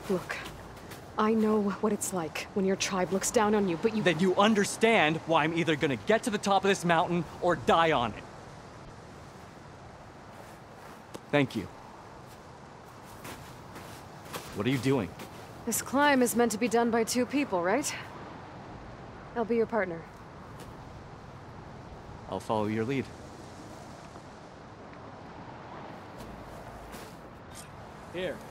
Look, I know what it's like when your tribe looks down on you, but you— Then you understand why I'm either gonna get to the top of this mountain or die on it. Thank you. What are you doing? This climb is meant to be done by 2 people, right? I'll be your partner. I'll follow your lead. Here.